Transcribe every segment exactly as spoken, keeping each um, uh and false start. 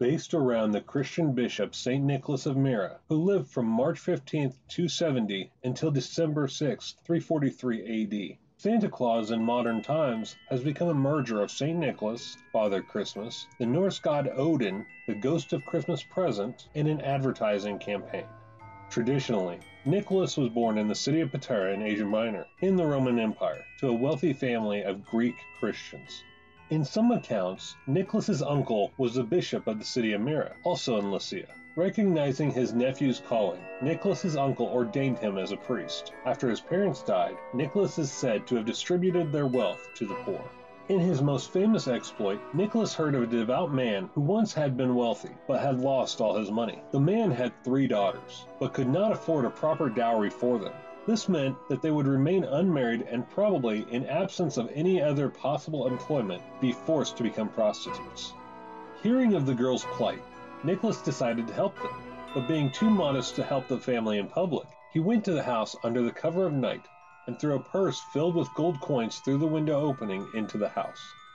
based around the Christian bishop Saint Nicholas of Myra, who lived from March fifteenth, two seventy until December sixth, three forty-three A D. Santa Claus in modern times has become a merger of Saint Nicholas, Father Christmas, the Norse god Odin, the ghost of Christmas present, and an advertising campaign. Traditionally, Nicholas was born in the city of Patara in Asia Minor, in the Roman Empire, to a wealthy family of Greek Christians. In some accounts, Nicholas's uncle was the bishop of the city of Myra, also in Lycia. Recognizing his nephew's calling, Nicholas's uncle ordained him as a priest. After his parents died, Nicholas is said to have distributed their wealth to the poor. In his most famous exploit, Nicholas heard of a devout man who once had been wealthy, but had lost all his money. The man had three daughters, but could not afford a proper dowry for them. This meant that they would remain unmarried and probably, in absence of any other possible employment, be forced to become prostitutes. Hearing of the girls' plight, Nicholas decided to help them, but being too modest to help the family in public, he went to the house under the cover of night and threw a purse filled with gold coins through the window opening into the house.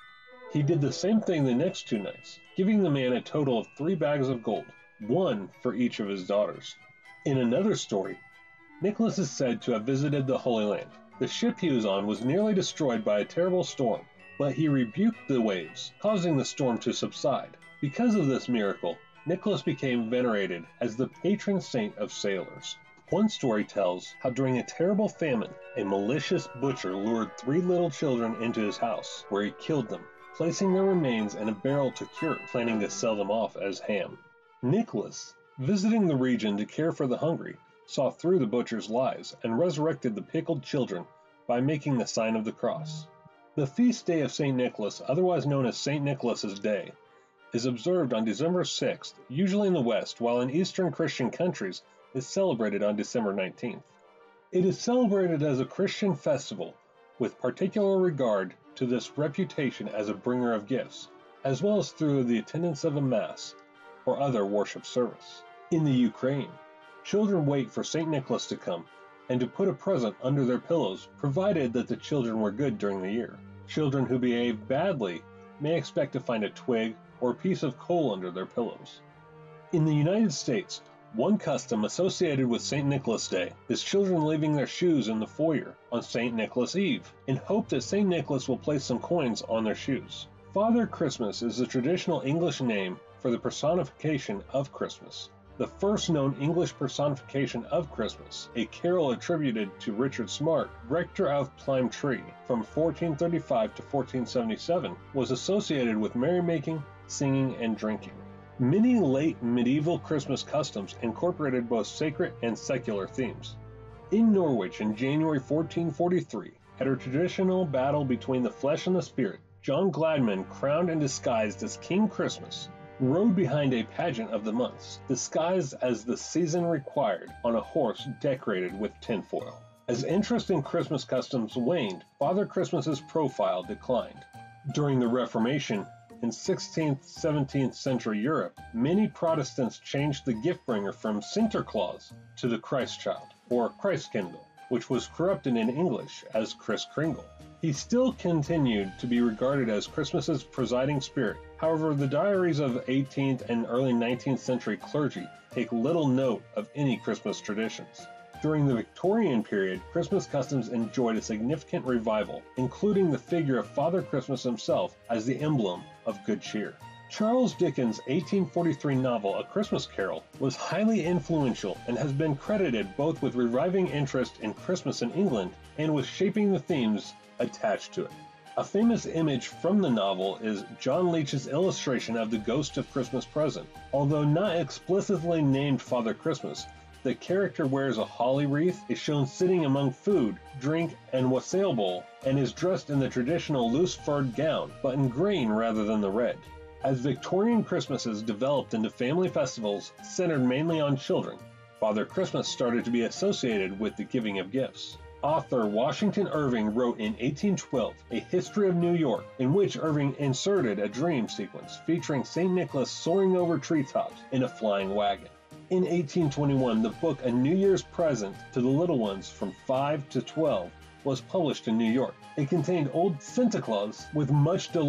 He did the same thing the next two nights, giving the man a total of three bags of gold, one for each of his daughters. In another story, Nicholas is said to have visited the Holy Land. The ship he was on was nearly destroyed by a terrible storm, but he rebuked the waves, causing the storm to subside. Because of this miracle, Nicholas became venerated as the patron saint of sailors. One story tells how during a terrible famine, a malicious butcher lured three little children into his house, where he killed them, placing their remains in a barrel to cure, planning to sell them off as ham. Nicholas, visiting the region to care for the hungry, saw through the butcher's lies and resurrected the pickled children by making the sign of the cross. The feast day of Saint Nicholas, otherwise known as Saint Nicholas's Day, is observed on December sixth, usually in the West, while in Eastern Christian countries is celebrated on December nineteenth. It is celebrated as a Christian festival with particular regard to this reputation as a bringer of gifts, as well as through the attendance of a Mass or other worship service. In the Ukraine, children wait for Saint Nicholas to come and to put a present under their pillows, provided that the children were good during the year. Children who behave badly may expect to find a twig or a piece of coal under their pillows. In the United States, one custom associated with Saint Nicholas Day is children leaving their shoes in the foyer on Saint Nicholas Eve, in hope that Saint Nicholas will place some coins on their shoes. Father Christmas is the traditional English name for the personification of Christmas. The first known English personification of Christmas, a carol attributed to Richard Smart, rector of Plymtree, from fourteen thirty-five to fourteen seventy-seven, was associated with merrymaking, singing, and drinking. Many late medieval Christmas customs incorporated both sacred and secular themes. In Norwich in January fourteen forty-three, at a traditional battle between the flesh and the spirit, John Gladman, crowned and disguised as King Christmas, rode behind a pageant of the months, disguised as the season required, on a horse decorated with tinfoil. As interest in Christmas customs waned, Father Christmas's profile declined. During the Reformation, in sixteenth to seventeenth century Europe, many Protestants changed the gift-bringer from Sinterklaas to the Christ Child, or Christkindl, which was corrupted in English as Kris Kringle. He still continued to be regarded as Christmas's presiding spirit. However, the diaries of eighteenth and early nineteenth century clergy take little note of any Christmas traditions. During the Victorian period, Christmas customs enjoyed a significant revival, including the figure of Father Christmas himself as the emblem of good cheer. Charles Dickens' eighteen forty-three novel A Christmas Carol was highly influential and has been credited both with reviving interest in Christmas in England and with shaping the themes attached to it. A famous image from the novel is John Leech's illustration of the ghost of Christmas present. Although not explicitly named Father Christmas, the character wears a holly wreath, is shown sitting among food, drink, and wassail bowl, and is dressed in the traditional loose furred gown, but in green rather than the red. As Victorian Christmases developed into family festivals centered mainly on children, Father Christmas started to be associated with the giving of gifts. Author Washington Irving wrote in eighteen twelve A History of New York, in which Irving inserted a dream sequence featuring Saint Nicholas soaring over treetops in a flying wagon. In eighteen twenty-one, the book A New Year's Present to the Little Ones from five to twelve was published in New York. It contained old Santa Claus with much delight,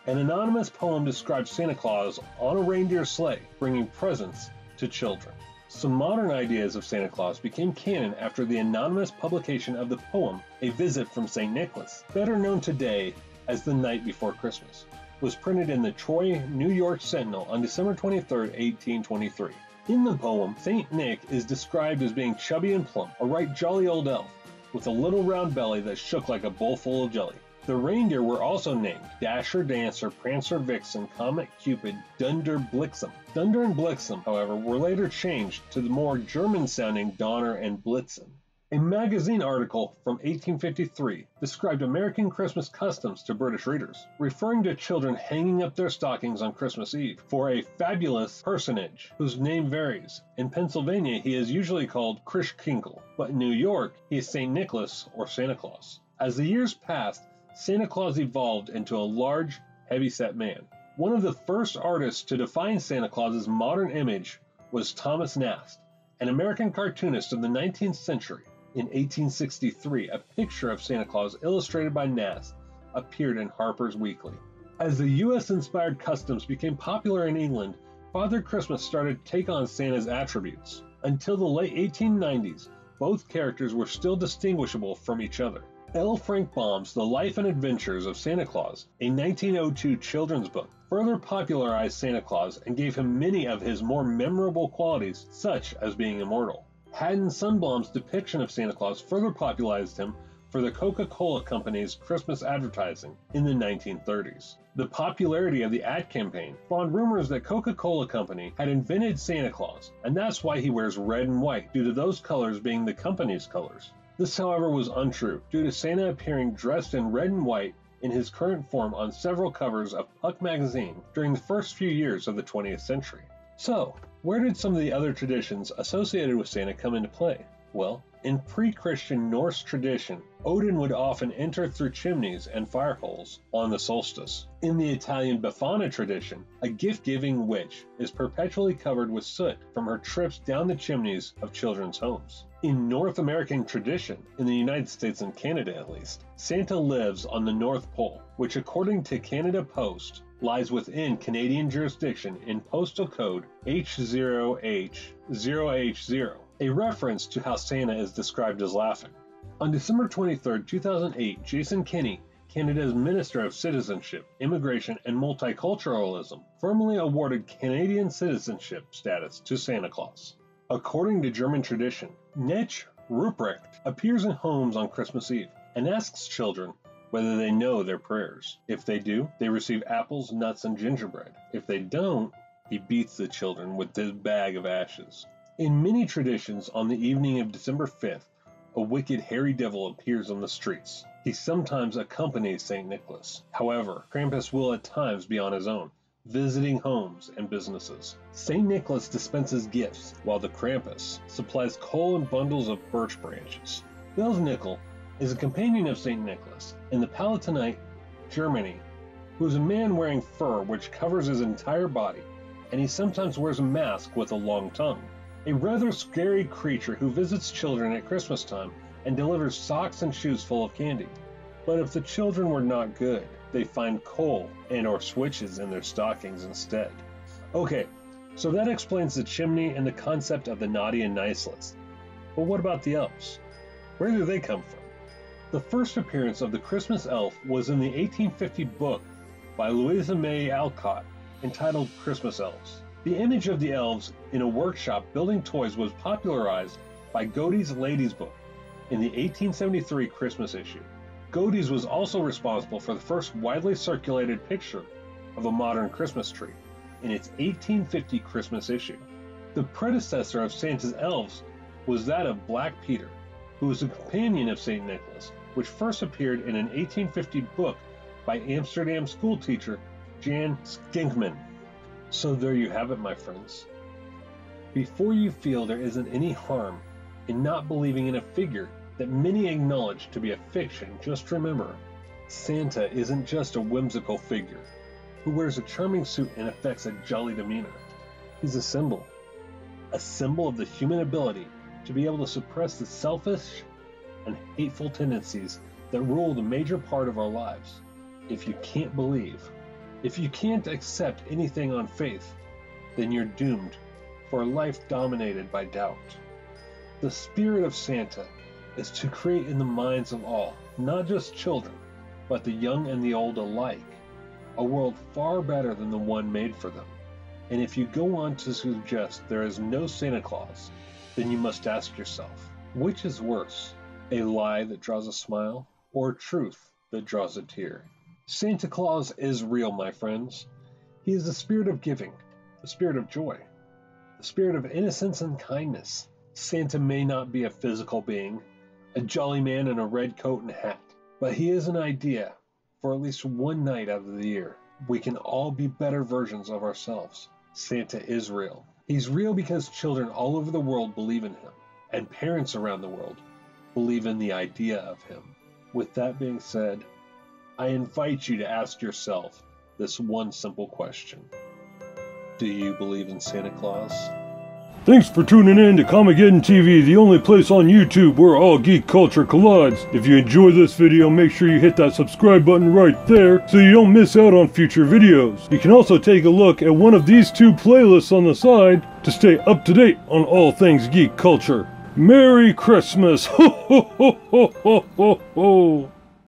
An anonymous poem describes Santa Claus on a reindeer sleigh, bringing presents to children. Some modern ideas of Santa Claus became canon after the anonymous publication of the poem A Visit from Saint Nicholas, better known today as The Night Before Christmas, was printed in the Troy, New York Sentinel on December twenty-third, eighteen twenty-three. In the poem, Saint Nick is described as being chubby and plump, a right jolly old elf, with a little round belly that shook like a bowl full of jelly. The reindeer were also named Dasher, Dancer, Prancer, Vixen, Comet, Cupid, Dunder, Blixen. Dunder and Blixen, however, were later changed to the more German-sounding Donner and Blitzen. A magazine article from eighteen fifty-three described American Christmas customs to British readers, referring to children hanging up their stockings on Christmas Eve for a fabulous personage whose name varies. In Pennsylvania, he is usually called Kringle, but in New York, he is Saint Nicholas or Santa Claus. As the years passed, Santa Claus evolved into a large, heavy-set man. One of the first artists to define Santa Claus's modern image was Thomas Nast, an American cartoonist of the nineteenth century. In eighteen sixty-three, a picture of Santa Claus illustrated by Nast appeared in Harper's Weekly. As the U S-inspired customs became popular in England, Father Christmas started to take on Santa's attributes. Until the late eighteen nineties, both characters were still distinguishable from each other. L. Frank Baum's The Life and Adventures of Santa Claus, a nineteen oh two children's book, further popularized Santa Claus and gave him many of his more memorable qualities, such as being immortal. Haddon Sundblom's depiction of Santa Claus further popularized him for the Coca-Cola Company's Christmas advertising in the nineteen thirties. The popularity of the ad campaign spawned rumors that Coca-Cola Company had invented Santa Claus, and that's why he wears red and white, due to those colors being the company's colors. This, however, was untrue, due to Santa appearing dressed in red and white in his current form on several covers of Puck magazine during the first few years of the twentieth century. So, where did some of the other traditions associated with Santa come into play? Well, in pre-Christian Norse tradition, Odin would often enter through chimneys and fire holes on the solstice. In the Italian Befana tradition, a gift-giving witch is perpetually covered with soot from her trips down the chimneys of children's homes. In North American tradition, in the United States and Canada at least, Santa lives on the North Pole, which according to Canada Post, lies within Canadian jurisdiction in postal code H zero H zero H zero, a reference to how Santa is described as laughing. On December twenty-third, two thousand eight, Jason Kenney, Canada's Minister of Citizenship, Immigration and Multiculturalism, formally awarded Canadian citizenship status to Santa Claus. According to German tradition, Knecht Ruprecht appears in homes on Christmas Eve and asks children whether they know their prayers. If they do, they receive apples, nuts, and gingerbread. If they don't, he beats the children with his bag of ashes. In many traditions, on the evening of December fifth, a wicked hairy devil appears on the streets. He sometimes accompanies Saint Nicholas. However, Krampus will at times be on his own, visiting homes and businesses. Saint Nicholas dispenses gifts, while the Krampus supplies coal and bundles of birch branches. Belsnickel is a companion of Saint Nicholas in the Palatinate, Germany, who is a man wearing fur which covers his entire body, and he sometimes wears a mask with a long tongue. A rather scary creature who visits children at Christmas time and delivers socks and shoes full of candy. But if the children were not good, they find coal and or switches in their stockings instead. Okay, so that explains the chimney and the concept of the naughty and nice list. But what about the elves? Where do they come from? The first appearance of the Christmas elf was in the eighteen fifty book by Louisa May Alcott entitled Christmas Elves. The image of the elves in a workshop building toys was popularized by Godey's Lady's Book in the eighteen seventy-three Christmas issue. Godey's was also responsible for the first widely circulated picture of a modern Christmas tree in its eighteen fifty Christmas issue. The predecessor of Santa's elves was that of Black Peter, who was a companion of Saint Nicholas, which first appeared in an eighteen fifty book by Amsterdam schoolteacher Jan Schenkman. So there you have it, my friends. Before you feel there isn't any harm in not believing in a figure that many acknowledge to be a fiction, just remember, Santa isn't just a whimsical figure who wears a charming suit and affects a jolly demeanor. He's a symbol, a symbol of the human ability to be able to suppress the selfish and hateful tendencies that rule the major part of our lives. If you can't believe, If you can't accept anything on faith, then you're doomed for a life dominated by doubt. The spirit of Santa is to create in the minds of all, not just children, but the young and the old alike, a world far better than the one made for them. And if you go on to suggest there is no Santa Claus, then you must ask yourself, which is worse, a lie that draws a smile, or truth that draws a tear? Santa Claus is real, my friends. He is the spirit of giving, the spirit of joy, the spirit of innocence and kindness. Santa may not be a physical being, a jolly man in a red coat and hat, but he is an idea for at least one night out of the year. We can all be better versions of ourselves. Santa is real. He's real because children all over the world believe in him, and parents around the world believe in the idea of him. With that being said, I invite you to ask yourself this one simple question. Do you believe in Santa Claus? Thanks for tuning in to Comicgeddon T V, the only place on YouTube where all geek culture collides. If you enjoyed this video, make sure you hit that subscribe button right there so you don't miss out on future videos. You can also take a look at one of these two playlists on the side to stay up to date on all things geek culture. Merry Christmas! Ho ho ho ho ho ho!